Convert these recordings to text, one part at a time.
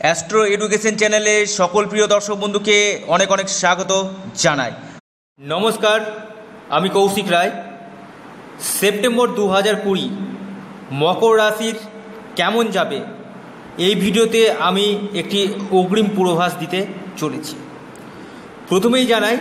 Astro education চ্যানেলে সকল প্রিয় দর্শক বন্ধুকে অনেক অনেক স্বাগত জানাই। নমস্কার, আমি কৌশিক রায়। সেপ্টেম্বর 2020 মকর রাশির কেমন যাবে এই ভিডিওতে আমি একটি অগ্রিম পূর্বাভাস দিতে চলেছি। প্রথমেই জানাই,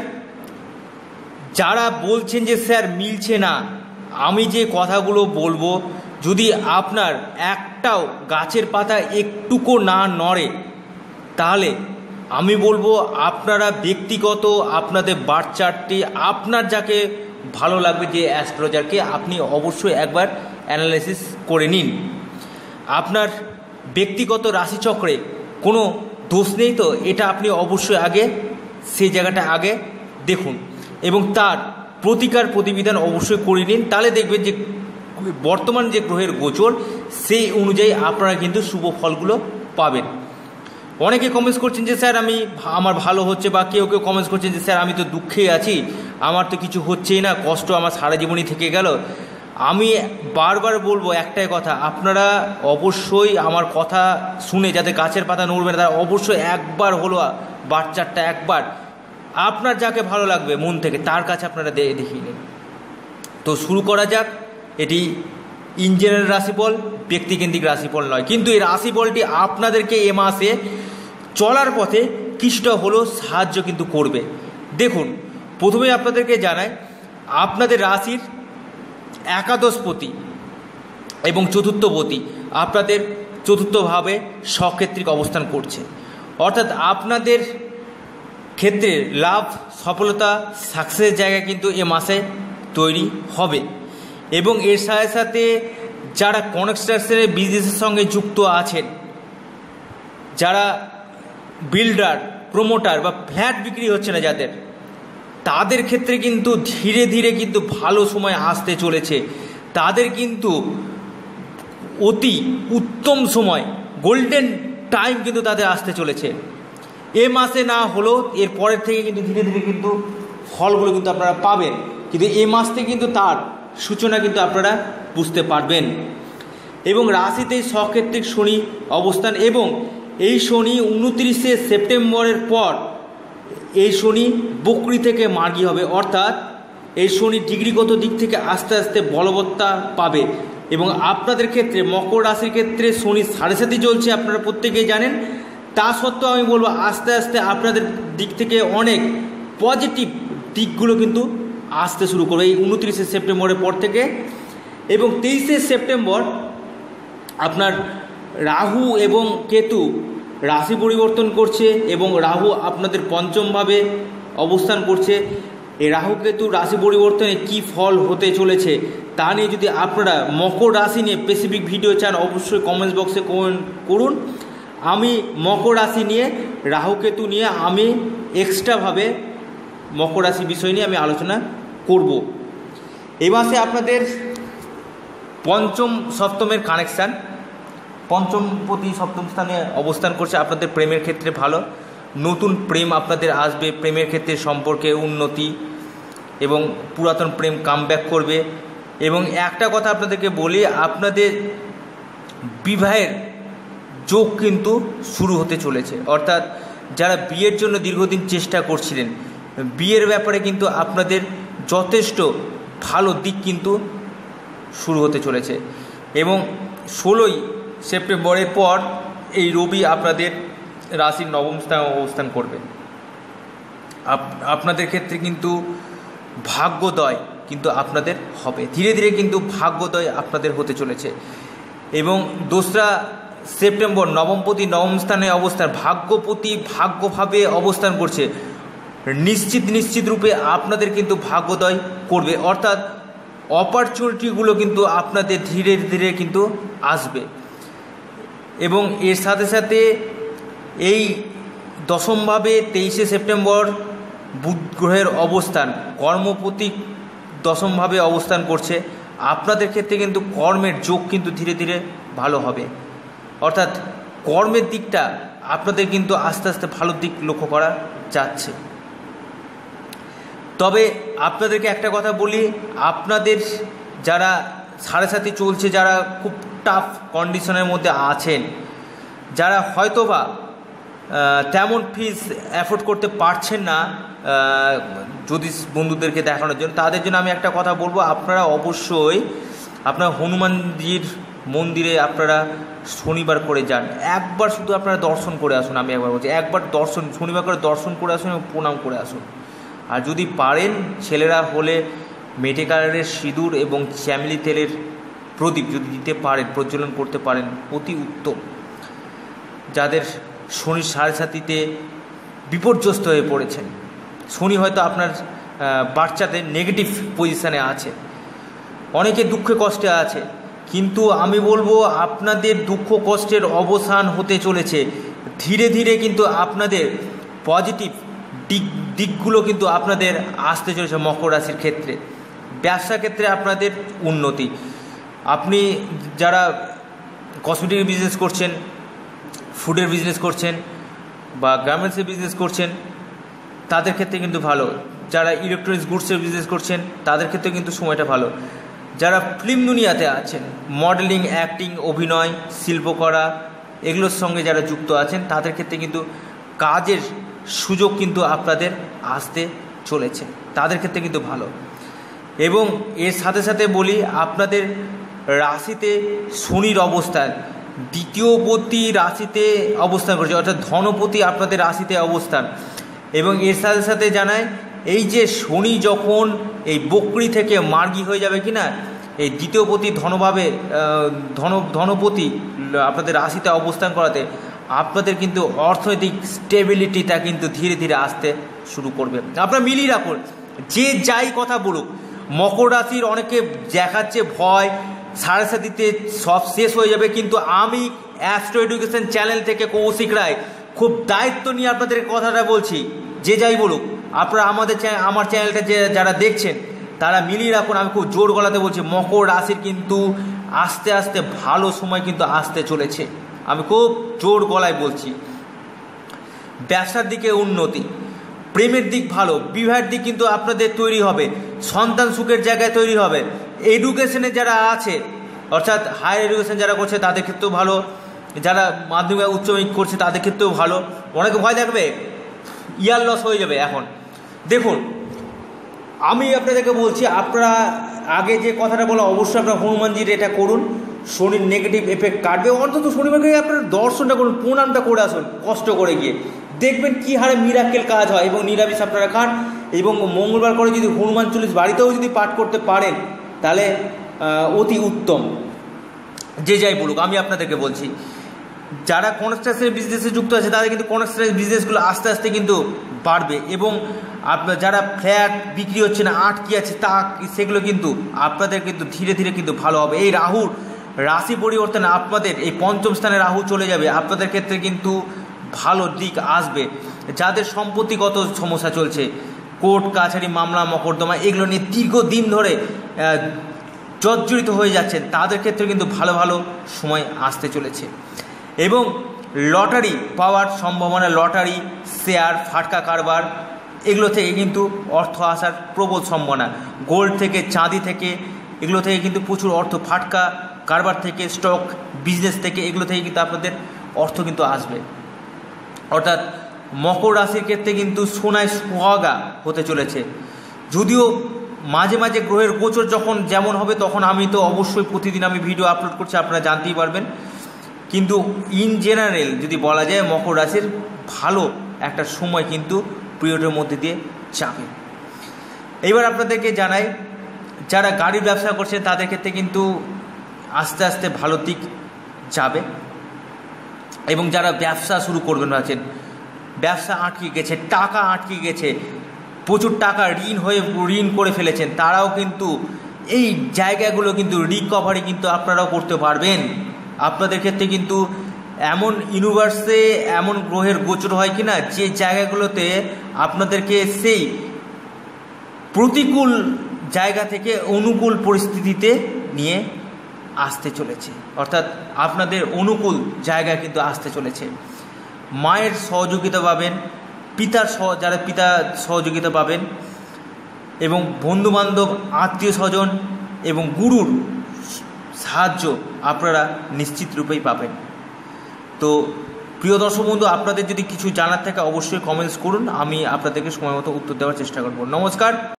যারা বলছেন যে স্যার মিলছে না, আমি যে কথাগুলো বলবো যদি আপনার একটাও গাছের পাতা একটুকু না নড়ে, তাহলে আমি বলবো আপনারা ব্যক্তিগত আপনাদের বার্থ চার্টটি আপনার যাকে ভালো লাগবে, যে অ্যাস্ট্রোলজারকে আপনি অবশ্যই একবার অ্যানালাইসিস করে নিন। আপনার ব্যক্তিগত রাশিচক্রে কোনো দোষ নেই তো, এটা আপনি অবশ্যই আগে সেই জায়গাটা আগে দেখুন এবং তার প্রতিকার প্রতিবিধান অবশ্যই করে নিন। তাহলে দেখবেন যে বর্তমান যে গ্রহের গোচর সেই অনুযায়ী আপনারা কিন্তু শুভ ফলগুলো পাবেন। অনেকে কমেন্টস করছেন যে স্যার আমার ভালো হচ্ছে, বা কেউ কেউ কমেন্টস করছেন যে স্যার আমি তো দুঃখে আছি, আমার তো কিছু হচ্ছেই না, কষ্ট আমার সারা জীবনই থেকে গেল। আমি বারবার বলবো একটাই কথা, আপনারা অবশ্যই আমার কথা শুনে, যাতে গাছের পাতা নড়বে না, তারা অবশ্যই একবার হলো বাচ্চারটা একবার আপনার যাকে ভালো লাগবে মন থেকে তার কাছে আপনারা দেখিয়ে নিন। তো শুরু করা যাক। এটি ইন জেনারেল রাশিফল, ব্যক্তিকেন্দ্রিক রাশিফল নয়, কিন্তু এই রাশিফলটি আপনাদেরকে এ মাসে চলার পথে কিছুটা হলেও সাহায্য কিন্তু করবে। দেখুন, প্রথমেই আপনাদেরকে জানাই, আপনাদের রাশির একাদশপতি এবং চতুর্থপতি আপনাদের চতুর্থভাবে স্বক্ষেত্রিক অবস্থান করছে, অর্থাৎ আপনাদের ক্ষেত্রে লাভ, সফলতা, সাকসেসের জায়গা কিন্তু এ মাসে তৈরি হবে। এবং এর সাথে সাথে যারা কনস্ট্রাকশনের বিজনেসের সঙ্গে যুক্ত আছেন, যারা বিল্ডার, প্রমোটার বা ফ্ল্যাট বিক্রি হচ্ছে না যাদের, তাদের ক্ষেত্রে কিন্তু ধীরে ধীরে কিন্তু ভালো সময় আসতে চলেছে। তাদের কিন্তু অতি উত্তম সময়, গোল্ডেন টাইম কিন্তু তাদের আসতে চলেছে। এ মাসে না হলেও এর পরের থেকে কিন্তু ধীরে ধীরে কিন্তু ফলগুলো কিন্তু আপনারা পাবেন, কিন্তু এ মাস থেকে কিন্তু তার সূচনা কিন্তু আপনারা বুঝতে পারবেন। এবং রাশিতেই স্বক্ষেত্রিক শনি অবস্থান, এবং এই শনি 29শে সেপ্টেম্বরের পর এই শনি বক্রী থেকে মার্গী হবে, অর্থাৎ এই শনি ডিগ্রিগত দিক থেকে আস্তে আস্তে বলবত্তা পাবে। এবং আপনাদের ক্ষেত্রে মকর রাশির ক্ষেত্রে শনি 7.5 চলছে, আপনারা প্রত্যেকেই জানেন। তা সত্ত্বেও আমি বলবো আস্তে আস্তে আপনাদের দিক থেকে অনেক পজিটিভ দিকগুলো কিন্তু আসতে শুরু করবে এই 29শে সেপ্টেম্বরের পর থেকে। এবং 23শে সেপ্টেম্বর আপনার রাহু এবং কেতু রাশি পরিবর্তন করছে, এবং রাহু আপনাদের পঞ্চমভাবে অবস্থান করছে। এই রাহু কেতু রাশি পরিবর্তনে কি ফল হতে চলেছে তা নিয়ে যদি আপনারা মকর রাশি নিয়ে স্পেসিফিক ভিডিও চান, অবশ্যই কমেন্টস বক্সে কমেন্ট করুন। আমি মকর রাশি নিয়ে, রাহু কেতু নিয়ে আমি এক্সট্রাভাবে মকর রাশি বিষয় নিয়ে আমি আলোচনা করব। এই মাসে আপনাদের পঞ্চম সপ্তমের কানেকশান, পঞ্চমপতি সপ্তম স্থানে অবস্থান করছে। আপনাদের প্রেমের ক্ষেত্রে ভালো, নতুন প্রেম আপনাদের আসবে, প্রেমের ক্ষেত্রে সম্পর্কে উন্নতি এবং পুরাতন প্রেম কামব্যাক করবে। এবং একটা কথা আপনাদেরকে বলি, আপনাদের বিবাহের যোগ কিন্তু শুরু হতে চলেছে, অর্থাৎ যারা বিয়ের জন্য দীর্ঘদিন চেষ্টা করছিলেন, বিয়ের ব্যাপারে কিন্তু আপনাদের যথেষ্ট ভালো দিক কিন্তু শুরু হতে চলেছে। এবং 16ই সেপ্টেম্বরের পর এই রবি আপনাদের রাশির নবম স্থানে অবস্থান করবে। আপনাদের ক্ষেত্রে কিন্তু ভাগ্যোদয় কিন্তু আপনাদের হবে, ধীরে ধীরে কিন্তু ভাগ্যোদয় আপনাদের হতে চলেছে। এবং 2রা সেপ্টেম্বর নবমপতি নবম স্থানে অবস্থান, ভাগ্যপতি ভাগ্যভাবে অবস্থান করছে, নিশ্চিত রূপে আপনাদের কিন্তু ভাগ্যোদয় করবে, অর্থাৎ অপরচুনিটিগুলো কিন্তু আপনাদের ধীরে ধীরে কিন্তু আসবে। এবং এর সাথে সাথে এই দশমভাবে 23শে সেপ্টেম্বর বুধ গ্রহের অবস্থান, কর্মপতি দশমভাবে অবস্থান করছে। আপনাদের ক্ষেত্রে কিন্তু কর্মের যোগ কিন্তু ধীরে ধীরে ভালো হবে, অর্থাৎ কর্মের দিকটা আপনাদের কিন্তু আস্তে আস্তে ভালো দিক লক্ষ্য করা যাচ্ছে। তবে আপনাদেরকে একটা কথা বলি, আপনাদের যারা 7.5 চলছে, যারা খুব টাফ কন্ডিশনের মধ্যে আছেন, যারা হয়তোবা তেমন ফিস অ্যাফোর্ড করতে পারছেন না যদি বন্ধুদেরকে দেখানোর জন্য, তাদের জন্য আমি একটা কথা বলবো, আপনারা অবশ্যই আপনার হনুমানজির মন্দিরে আপনারা শনিবার করে যান, একবার শুধু আপনারা দর্শন করে আসুন। আমি একবার বলছি, একবার শনিবার করে দর্শন করে আসুন এবং প্রণাম করে আসুন। আর যদি পারেন ছেলেরা হলে মেটে কালারের সিঁদুর এবং চ্যামলি তেলের প্রদীপ যদি দিতে পারেন, প্রজ্বলন করতে পারেন, অতি উত্তম। যাদের শনির সাড়ে সাতিতে বিপর্যস্ত হয়ে পড়েছেন, শনি হয়তো আপনার বাচ্চাতে নেগেটিভ পজিশানে আছে, অনেকে দুঃখে কষ্টে আছে, কিন্তু আমি বলবো আপনাদের দুঃখ কষ্টের অবসান হতে চলেছে ধীরে ধীরে, কিন্তু আপনাদের পজিটিভ দিকগুলো কিন্তু আপনাদের আসতে চলেছে। মকর রাশির ক্ষেত্রে ব্যবসা ক্ষেত্রে আপনাদের উন্নতি, আপনি যারা কসমেটিক বিজনেস করছেন, ফুডের বিজনেস করছেন বা গার্মেন্টসের বিজনেস করছেন, তাদের ক্ষেত্রে কিন্তু ভালো। যারা ইলেকট্রনিক্স গুডসের বিজনেস করছেন তাদের ক্ষেত্রে কিন্তু সময়টা ভালো। যারা ফিল্ম দুনিয়াতে আছেন, মডেলিং, অ্যাক্টিং, অভিনয়, শিল্পকলা এগুলোর সঙ্গে যারা যুক্ত আছেন, তাদের ক্ষেত্রে কিন্তু কাজের সুযোগ কিন্তু আপনাদের আসতে চলেছে, তাদের ক্ষেত্রে কিন্তু ভালো। এবং এর সাথে সাথে বলি, আপনাদের রাশিতে শনির অবস্থান দ্বিতীয়পতি রাশিতে অবস্থান করছে, অর্থাৎ ধনপতি আপনাদের রাশিতে অবস্থান। এবং এর সাথে সাথে জানায়, এই যে শনি যখন এই বকরি থেকে মার্গী হয়ে যাবে কিনা, এই দ্বিতীয়পতি ধনভাবে ধনপতি আপনাদের রাশিতে অবস্থান করাতে আপনাদের কিন্তু অর্থনৈতিক স্টেবিলিটিটা কিন্তু ধীরে ধীরে আসতে শুরু করবে। আপনারা মিলিয়ে রাখুন, যে যাই কথা বলুক, মকর রাশির অনেকে দেখাচ্ছে ভয়, সাড়ে সাতিতে সব শেষ হয়ে যাবে, কিন্তু আমি অ্যাস্ট্রো এডুকেশন চ্যানেল থেকে কৌশিক রায় খুব দায়িত্ব নিয়ে আপনাদের কথাটা বলছি। যে যাই বলুক, আপনারা আমার চ্যানেলটা যারা দেখছেন তারা মিলিয়ে রাখুন, আমি খুব জোর গলাতে বলছি, মকর রাশির কিন্তু আস্তে আস্তে ভালো সময় কিন্তু আসতে চলেছে, আমি খুব জোর গলায় বলছি। ব্যবসার দিকে উন্নতি, প্রেমের দিক ভালো, বিবাহের দিক কিন্তু আপনাদের তৈরি হবে, সন্তান সুখের জায়গায় তৈরি হবে। এডুকেশনে যারা আছে, অর্থাৎ হায়ার এডুকেশন যারা করছে তাদের ক্ষেত্রেও ভালো, যারা মাধ্যমিক উচ্চ মাধ্যমিক করছে তাদের ক্ষেত্রেও ভালো। অনেকে ভয় থাকবে ইয়ার লস হয়ে যাবে। এখন দেখুন, আমি আপনাদেরকে বলছি, আপনারা আগে যে কথাটা বলা, অবশ্যই আপনারা হনুমানজির এটা করুন, শনির নেগেটিভ এফেক্ট কাটবে। অন্তত শনিবারকে আপনারা দর্শনটা করুন, প্রণামটা করে আসুন কষ্ট করে গিয়ে, দেখবেন কী হারে মিরাক্কেল কাজ হয়। এবং নিরামিষ আপনারা খান, এবং মঙ্গলবার করে যদি হনুমান চল্লিশ বাড়িতেও যদি পাঠ করতে পারেন তাহলে অতি উত্তম। যে যাই বলুক, আমি আপনাদেরকে বলছি, যারা কনস্ট্রাকশন বিজনেসে যুক্ত আছে তাদের কিন্তু কনস্ট্রাকশন বিজনেসগুলো আস্তে আস্তে কিন্তু বাড়বে। এবং আপনার যারা ফ্ল্যাট বিক্রি হচ্ছে না, আটকে আছে, সেগুলো কিন্তু আপনাদের কিন্তু ধীরে ধীরে কিন্তু ভালো হবে। এই রাহুর রাশি পরিবর্তনে আপনাদের এই পঞ্চম স্থানে রাহু চলে যাবে, আপনাদের ক্ষেত্রে কিন্তু ভালো দিক আসবে। যাদের সম্পত্তিগত সমস্যা চলছে, কোর্ট কাছারি মামলা মকদ্দমা এগুলো নিয়ে দীর্ঘদিন ধরে জর্জরিত হয়ে যাচ্ছেন, তাদের ক্ষেত্রে কিন্তু ভালো ভালো সময় আসতে চলেছে। এবং লটারি পাওয়ার সম্ভাবনা, লটারি, শেয়ার, ফাটকা কারবার এগুলো থেকে কিন্তু অর্থ আসার প্রবল সম্ভাবনা। গোল্ড থেকে, চাঁদি থেকে, এগুলো থেকে কিন্তু প্রচুর অর্থ, ফাটকা কারবার থেকে, স্টক বিজনেস থেকে, এগুলো থেকে কিন্তু আপনাদের অর্থ কিন্তু আসবে। অর্থাৎ মকর রাশির ক্ষেত্রে কিন্তু সোনায় সোহাগা হতে চলেছে। যদিও মাঝে মাঝে গ্রহের গোচর যখন যেমন হবে, তখন আমি তো অবশ্যই প্রতিদিন আমি ভিডিও আপলোড করছি, আপনারা জানতেই পারবেন। কিন্তু ইন জেনারেল যদি বলা যায়, মকর রাশির ভালো একটা সময় কিন্তু পিরিয়ডের মধ্যে দিয়ে যাবে। এইবার আপনাদেরকে জানাই, যারা গাড়ির ব্যবসা করছেন তাদের ক্ষেত্রে কিন্তু আস্তে আস্তে ভালো দিক যাবে। এবং যারা ব্যবসা শুরু করবেন ভাবছেন, ব্যবসা আটকে গেছে, টাকা আটকে গেছে, প্রচুর টাকা ঋণ করে ফেলেছেন, তারাও কিন্তু এই জায়গাগুলো কিন্তু রিকভারি কিন্তু আপনারাও করতে পারবেন। আপনাদের ক্ষেত্রে কিন্তু এমন ইউনিভার্সে এমন গ্রহের গোচর হয় কিনা, যে জায়গাগুলোতে আপনাদেরকে সেই প্রতিকূল জায়গা থেকে অনুকূল পরিস্থিতিতে নিয়ে আসতে চলেছে। অর্থাৎ আপনাদের অনুকূল জায়গা কিন্তু আসতে চলেছে। মায়ের সহযোগিতা পাবেন, যারা পিতা সহযোগিতা পাবেন, এবং বন্ধুবান্ধব, আত্মীয় স্বজন এবং গুরুর সাহায্য আপনারা নিশ্চিত রূপেই পাবেন। তো প্রিয় দর্শক বন্ধু, আপনাদের যদি কিছু জানার থাকে অবশ্যই কমেন্টস করুন, আমি আপনাদেরকে সময় মতো উত্তর দেওয়ার চেষ্টা করব। নমস্কার।